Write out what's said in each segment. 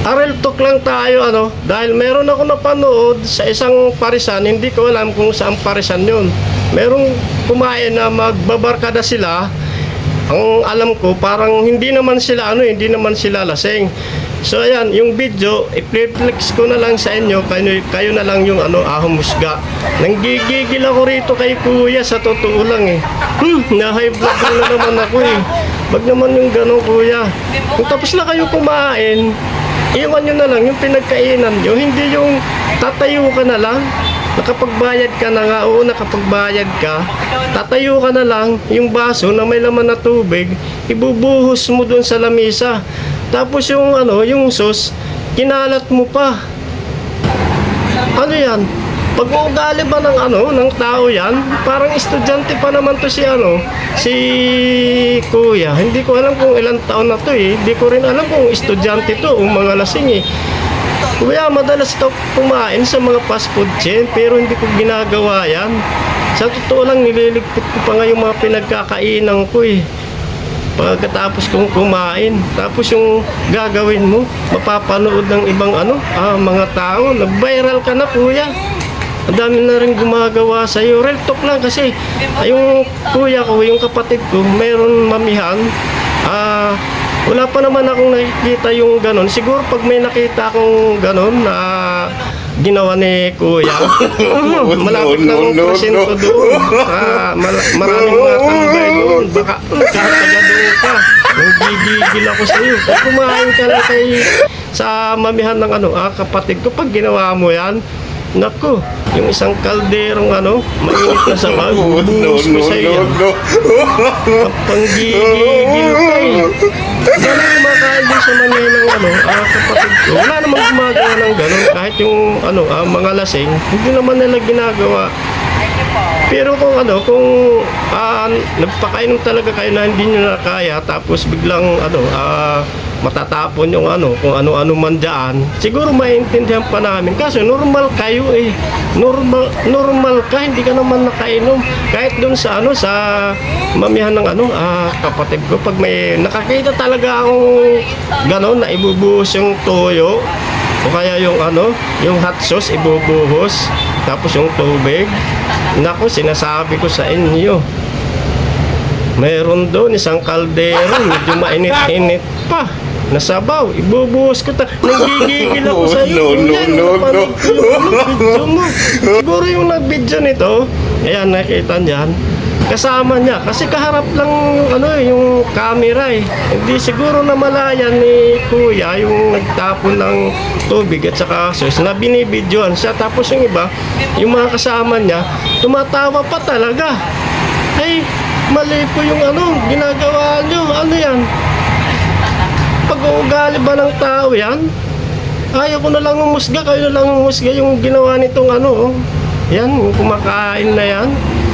Real talk lang tayo, ano, dahil meron ako napanood sa isang parisan, hindi ko alam kung saan parisan yun. Merong kumain na magbabarkada sila. Ang alam ko, parang hindi naman sila lasing. So ayan, yung video, i-flex ko na lang sa inyo, kayo na lang yung humusga. Nanggigigil ako rito kay kuya, sa totoo lang eh. Na-high blood na naman ako eh. Wag naman yung gano'n kuya. Kung tapos na kayo kumain, iwan nyo na lang yung pinagkainan nyo, hindi yung tatayo ka na lang. Nakapagbayad ka na nga, oo, nakapagbayad ka, tatayo ka na lang, yung baso na may laman na tubig, ibubuhos mo dun sa lamesa. Tapos yung yung sauce, kinalat mo pa. Ano yan? Pag-uugali ba ng tao yan? Parang estudyante pa naman to si kuya. Hindi ko alam kung ilang taon na to eh. Hindi ko rin alam kung estudyante to o mga lasing eh. Kuya, madalas ka kumain sa mga fast food chain, pero hindi ko ginagawa yan. Sa totoo lang, nililigpit ko pa nga yung mga pinagkakainan ko eh. Pagkatapos kong kumain, tapos yung gagawin mo, mapapanood ng ibang mga tao. Nag-viral ka na kuya. Ang dami na rin gumagawa sa'yo. Real talk lang kasi yung kuya ko, yung kapatid ko, meron mamihan. Wala pa naman akong nakikita yung ganon. Siguro pag may nakita akong ganon na ginawa ni kuya, malapit lang ang presento doon. Maraming mga tambay doon. Baka kataga doon ka. Nanggigigil ako sa'yo. Kung kumain ka lang sa mamihan ng kapatid ko, pag ginawa mo yan, naku, yung isang kalderong mainit na sabaw, bubuhos ko sa'yo yan. Panggigigil ka eh. Wala kumakain din sa mamihan ng kapatid ko. Wala namang gumagawa ng gano'n. Kahit yung mga lasing, hindi naman nila ginagawa. Pero kung nagpakainom talaga kayo na hindi nyo na kaya, tapos biglang matatapon yung kung ano-ano man dyan, siguro maintindihan pa namin. Kasi normal kayo eh. Normal ka, hindi ka naman nakainom. Kahit dun sa sa mamihan ng kapatid ko, pag may nakakita talaga akong gano'n na ibubuhos yung toyo, o kaya yung yung hot sauce ibubuhos, tapos yung tubig. Naku, sinasabi ko sa inyo, mayroon doon isang kaldero, medyo mainit-init pa, nasabaw, ibubuhos ko nanggigigil ako sa iyo. Video mo. Siguro yung nag-video nito, ayan, nakita niyan, kasama niya, kasi kaharap lang yung camera eh. Hindi siguro na malaya ni kuya yung nagtapon ng tubig at saka sauce na binibidyoan siya. Tapos yung iba, yung mga kasama niya, tumatawa pa talaga. Ay, mali po yung ginagawa nyo. Ano yan? Pag-uugali ba ng tao yan? Ayaw ko na lang umusga, kayo na lang umusga yung ginawa nitong yan, kumakain na yan.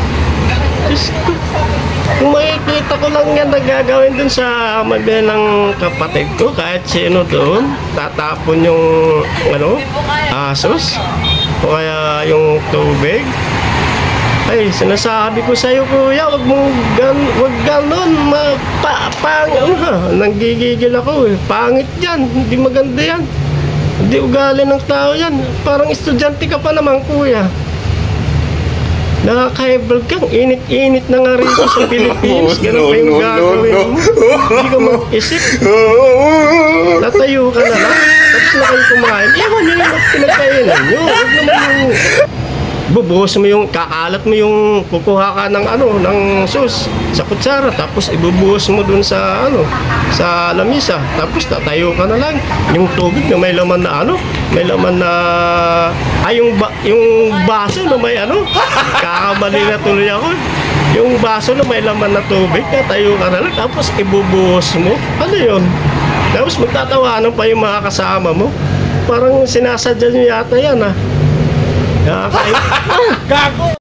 Kung makikita ko lang yan nagagawin dun sa mabili ng kapatid ko, kahit sino doon, tatapon yung sauce o kaya yung tubig. Ay, sinasabi ko sa iyo kuya, wag ganon, nanggigigil ako eh. Pangit yan, hindi maganda yan, hindi ugali ng tao yan. Parang estudyante ka pa naman kuya. Nakaka-vlog kang init-init na nga rito sa Philippines. Ganun pa yung gagawin mo. Hindi ka mag-isip. Tatayo ka na lang. Tapos na kayo kumain. Ewan nyo yung pinagkainan nyo. Huwag naman yung bubuhos mo yung, kakalat mo yung, kukuha ka ng ng sauce sa kutsara, tapos ibubuhos mo dun sa sa lamisa, tapos tatayo ka na lang. Yung tubig na may laman na may laman na yung baso na may kakabali na tuloy ako. Yung baso na may laman na tubig, tatayo ka na lang, tapos ibubuhos mo. Ano yun? Tapos magtatawanan pa yung mga kasama mo. Parang sinasadya nyo yata yan Gago!